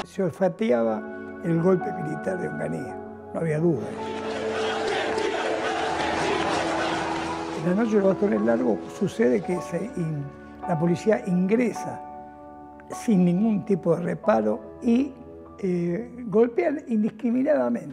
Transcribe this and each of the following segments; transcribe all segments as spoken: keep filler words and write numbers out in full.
se olfateaba el golpe militar de Onganía, no había duda. En la noche de los bastones largos sucede que se in, la policía ingresa sin ningún tipo de reparo y eh, golpean indiscriminadamente.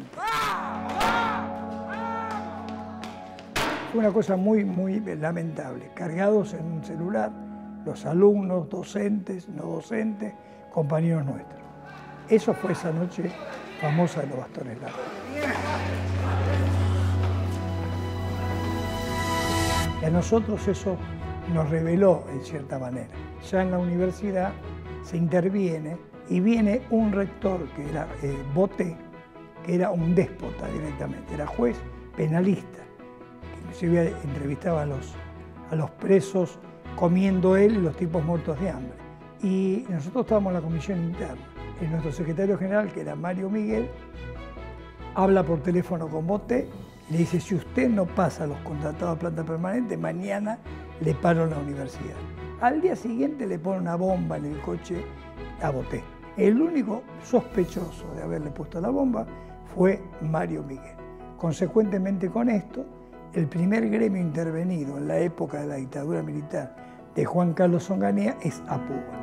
Fue una cosa muy, muy lamentable. Cargados en un celular, los alumnos, docentes, no docentes, compañeros nuestros. Eso fue esa noche famosa de los bastones largos. Y a nosotros eso nos reveló en cierta manera. Ya en la universidad se interviene y viene un rector que era eh, Boté, que era un déspota directamente, era juez penalista, que inclusive entrevistaba a los, a los presos comiendo él y los tipos muertos de hambre. Y nosotros estábamos en la comisión interna. Y nuestro secretario general, que era Mario Miguel, habla por teléfono con Boté y le dice: si usted no pasa a los contratados a planta permanente, mañana le paro la universidad. Al día siguiente le pone una bomba en el coche a Boté. El único sospechoso de haberle puesto la bomba fue Mario Miguel. Consecuentemente con esto, el primer gremio intervenido en la época de la dictadura militar de Juan Carlos Onganía es APUBA.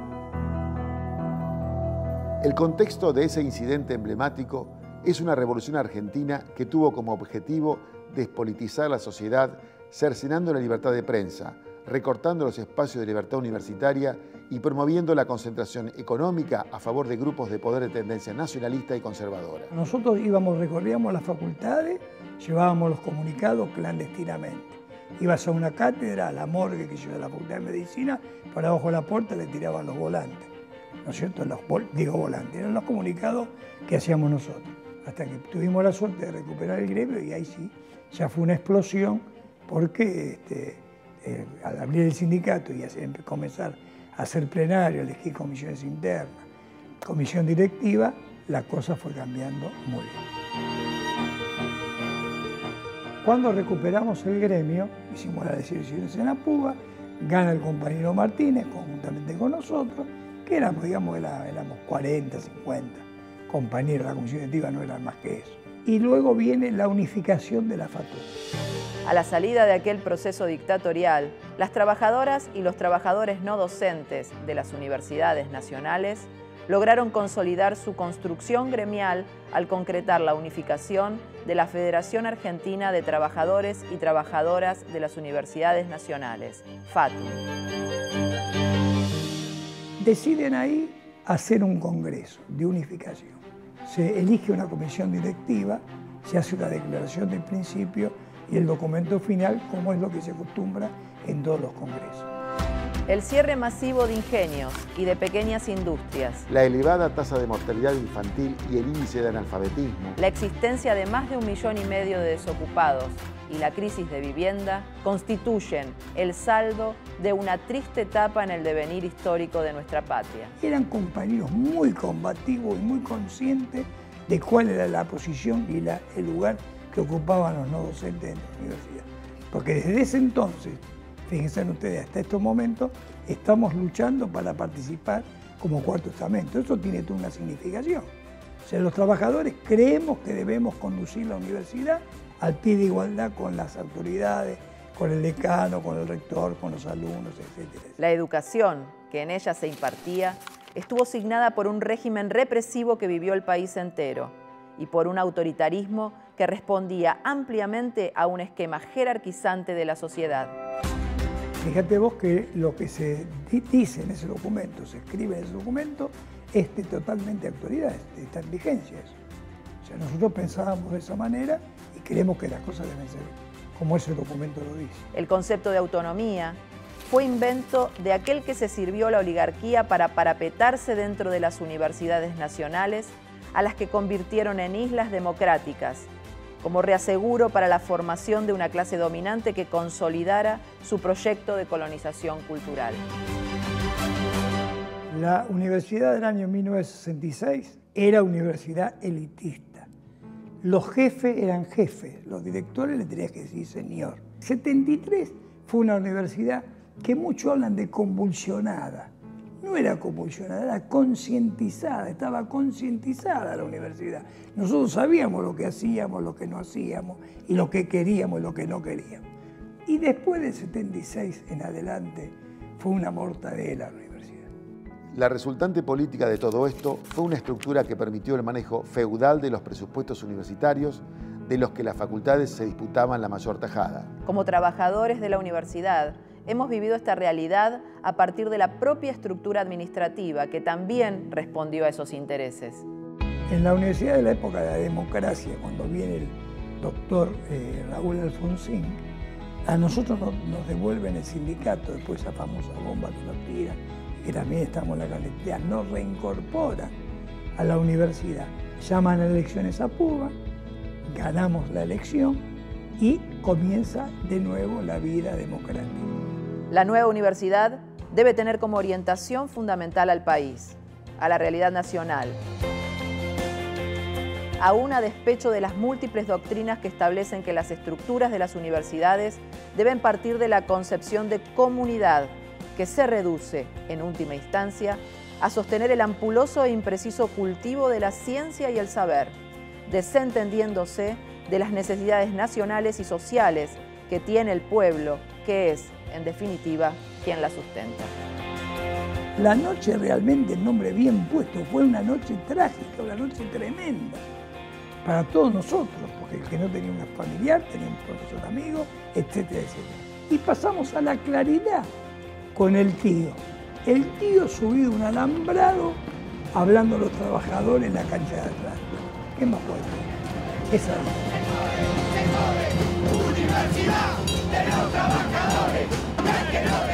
El contexto de ese incidente emblemático es una revolución argentina que tuvo como objetivo despolitizar la sociedad, cercenando la libertad de prensa, recortando los espacios de libertad universitaria y promoviendo la concentración económica a favor de grupos de poder de tendencia nacionalista y conservadora. Nosotros íbamos, recorríamos las facultades, llevábamos los comunicados clandestinamente. Ibas a una cátedra, a la morgue que lleva la Facultad de Medicina, por abajo de la puerta le tiraban los volantes. ¿No es cierto? Los, digo volantes, eran los comunicados que hacíamos nosotros. Hasta que tuvimos la suerte de recuperar el gremio y ahí sí, ya fue una explosión porque este, eh, al abrir el sindicato y hacer, comenzar a hacer plenario, elegir comisiones internas, comisión directiva, la cosa fue cambiando muy bien. Cuando recuperamos el gremio, hicimos las decisiones en APUBA, gana el compañero Martínez conjuntamente con nosotros, que éramos, digamos, éramos cuarenta, cincuenta compañeros, la comisión directiva no eran más que eso. Y luego viene la unificación de la FATUC. A la salida de aquel proceso dictatorial, las trabajadoras y los trabajadores no docentes de las universidades nacionales lograron consolidar su construcción gremial al concretar la unificación de la Federación Argentina de Trabajadores y Trabajadoras de las Universidades Nacionales, FATU. Deciden ahí hacer un congreso de unificación. Se elige una comisión directiva, se hace una declaración de principio y el documento final, como es lo que se acostumbra en todos los congresos. El cierre masivo de ingenios y de pequeñas industrias. La elevada tasa de mortalidad infantil y el índice de analfabetismo. La existencia de más de un millón y medio de desocupados y la crisis de vivienda constituyen el saldo de una triste etapa en el devenir histórico de nuestra patria. Eran compañeros muy combativos y muy conscientes de cuál era la posición y la, el lugar que ocupaban los no docentes en la universidad. Porque desde ese entonces, fíjense ustedes, hasta estos momentos, estamos luchando para participar como cuarto estamento. Eso tiene toda una significación. O sea, los trabajadores creemos que debemos conducir la universidad al pie de igualdad con las autoridades, con el decano, con el rector, con los alumnos, etcétera. La educación que en ella se impartía estuvo signada por un régimen represivo que vivió el país entero y por un autoritarismo que respondía ampliamente a un esquema jerarquizante de la sociedad. Fíjate vos que lo que se dice en ese documento, se escribe en ese documento, es de totalmente actualidad, está en vigencia eso. O sea, nosotros pensábamos de esa manera y creemos que las cosas deben ser como ese documento lo dice. El concepto de autonomía fue invento de aquel que se sirvió la oligarquía para parapetarse dentro de las universidades nacionales, a las que convirtieron en islas democráticas, como reaseguro para la formación de una clase dominante que consolidara su proyecto de colonización cultural. La universidad del año mil novecientos sesenta y seis era universidad elitista. Los jefes eran jefes, los directores le tenían que decir señor. setenta y tres fue una universidad que muchos hablan de convulsionada. No no era convulsionada, era concientizada, estaba concientizada la universidad. Nosotros sabíamos lo que hacíamos, lo que no hacíamos, y lo que queríamos y lo que no queríamos. Y después del setenta y seis en adelante fue una mortadela la universidad. La resultante política de todo esto fue una estructura que permitió el manejo feudal de los presupuestos universitarios, de los que las facultades se disputaban la mayor tajada. Como trabajadores de la universidad, hemos vivido esta realidad a partir de la propia estructura administrativa que también respondió a esos intereses. En la universidad de la época de la democracia, cuando viene el doctor eh, Raúl Alfonsín, a nosotros nos, nos devuelven el sindicato, después esa famosa bomba que nos tiran, que también estamos en la clandestinidad, nos reincorporan a la universidad. Llaman a elecciones a Puga, ganamos la elección y comienza de nuevo la vida democrática. La nueva universidad debe tener como orientación fundamental al país, a la realidad nacional, aún a despecho de las múltiples doctrinas que establecen que las estructuras de las universidades deben partir de la concepción de comunidad, que se reduce, en última instancia, a sostener el ampuloso e impreciso cultivo de la ciencia y el saber, desentendiéndose de las necesidades nacionales y sociales que tiene el pueblo, que es, en definitiva, quien la sustenta. La noche realmente, el nombre bien puesto, fue una noche trágica, una noche tremenda para todos nosotros, porque el que no tenía un familiar, tenía un profesor amigo, etcétera, etcétera. Y pasamos a la claridad con el tío. El tío subido a un alambrado, hablando a los trabajadores en la cancha de atrás. ¿Qué más puede ser? Esa es. Universidad de los trabajadores,